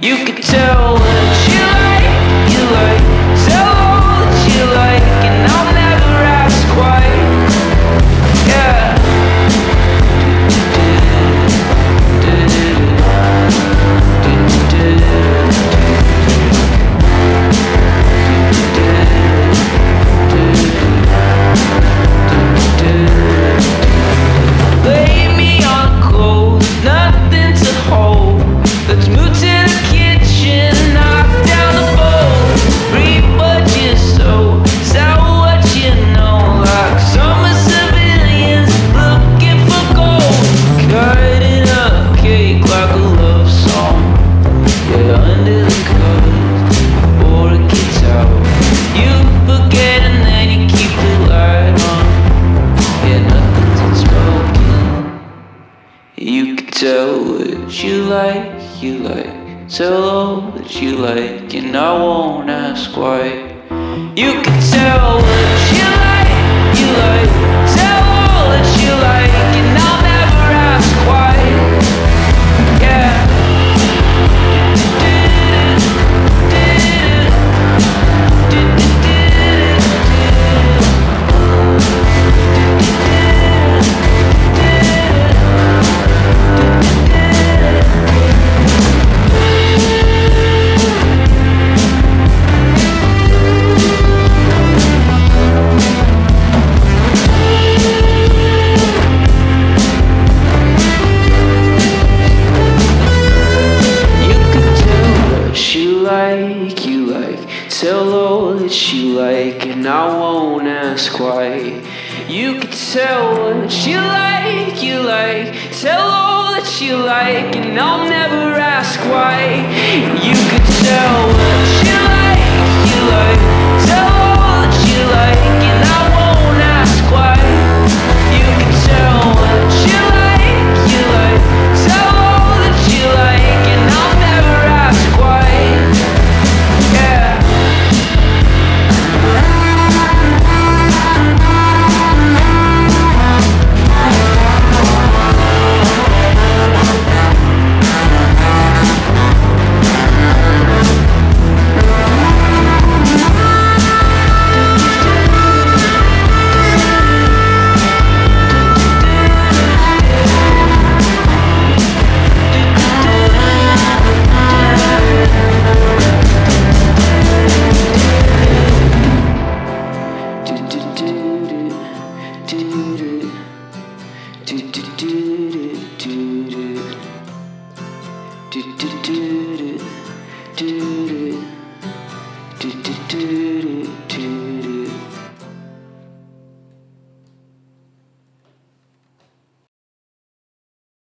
You could tell what you like, tell all that you like, and I'll never ask why. Yeah. Lay me on clothes, nothing to hold. Let's move to the kitchen, knock down the bowl. Reap what you sow, sell what you know. Like summer civilians looking for gold. Cutting up cake like a love song. Yeah, under the covers, before it gets out. You forget and then you keep the light on. Yeah, nothing's unspoken. You can tell what you like, tell all that you like, and I won't ask why. You can tell what you like, tell all that you like, and I'll never ask why. Yeah. Tell all that you like, and I won't ask why. You could tell what you like, tell all that you like, and I'll never ask why. You could tell what you like, tell all that you like, and I won't ask why. You could tell what you like, tell all that you like, and I'll never ask why. Yeah. Do